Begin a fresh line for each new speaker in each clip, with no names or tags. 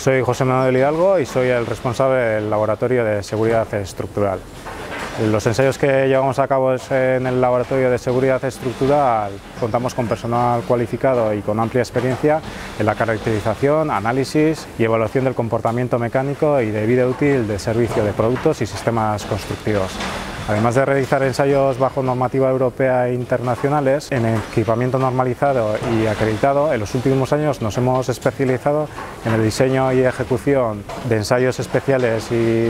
Soy José Manuel Hidalgo y soy el responsable del Laboratorio de Seguridad Estructural. Los ensayos que llevamos a cabo en el Laboratorio de Seguridad Estructural contamos con personal cualificado y con amplia experiencia en la caracterización, análisis y evaluación del comportamiento mecánico y de vida útil de servicio de productos y sistemas constructivos. Además de realizar ensayos bajo normativa europea e internacionales en equipamiento normalizado y acreditado, en los últimos años nos hemos especializado en el diseño y ejecución de ensayos especiales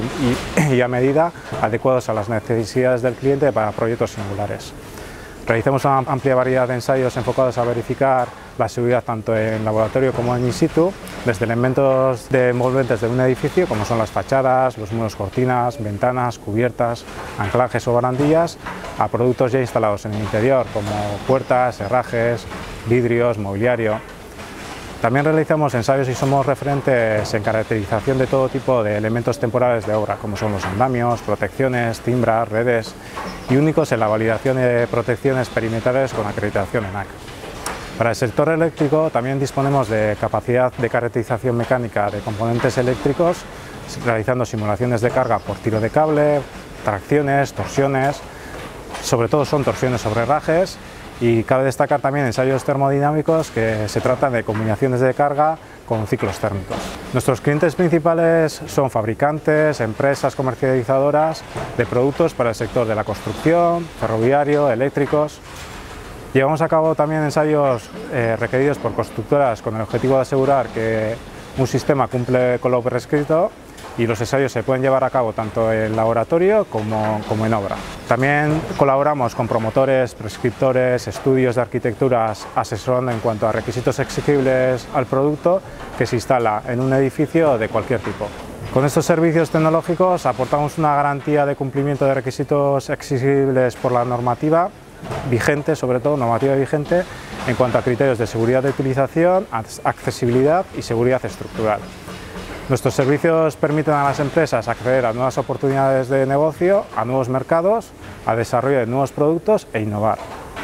y a medida adecuados a las necesidades del cliente para proyectos singulares. Realizamos una amplia variedad de ensayos enfocados a verificar la seguridad tanto en laboratorio como en in situ, desde elementos envolventes de un edificio como son las fachadas, los muros, cortinas, ventanas, cubiertas, anclajes o barandillas, a productos ya instalados en el interior como puertas, herrajes, vidrios, mobiliario. También realizamos ensayos y somos referentes en caracterización de todo tipo de elementos temporales de obra, como son los andamios, protecciones, timbras, redes, y únicos en la validación de protecciones perimetrales con acreditación ENAC. Para el sector eléctrico también disponemos de capacidad de caracterización mecánica de componentes eléctricos, realizando simulaciones de carga por tiro de cable, tracciones, torsiones, sobre todo son torsiones sobre herrajes. Y cabe destacar también ensayos termodinámicos que se tratan de combinaciones de carga con ciclos térmicos. Nuestros clientes principales son fabricantes, empresas comercializadoras de productos para el sector de la construcción, ferroviario, eléctricos. Llevamos a cabo también ensayos requeridos por constructoras con el objetivo de asegurar que un sistema cumple con lo prescrito, y los ensayos se pueden llevar a cabo tanto en laboratorio como en obra. También colaboramos con promotores, prescriptores, estudios de arquitecturas, asesorando en cuanto a requisitos exigibles al producto que se instala en un edificio de cualquier tipo. Con estos servicios tecnológicos aportamos una garantía de cumplimiento de requisitos exigibles por la normativa vigente, sobre todo normativa vigente, en cuanto a criterios de seguridad de utilización, accesibilidad y seguridad estructural. Nuestros servicios permiten a las empresas acceder a nuevas oportunidades de negocio, a nuevos mercados, a desarrollo de nuevos productos e innovar.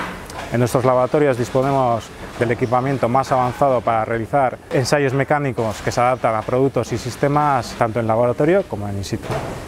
En nuestros laboratorios disponemos del equipamiento más avanzado para realizar ensayos mecánicos que se adaptan a productos y sistemas tanto en laboratorio como en in situ.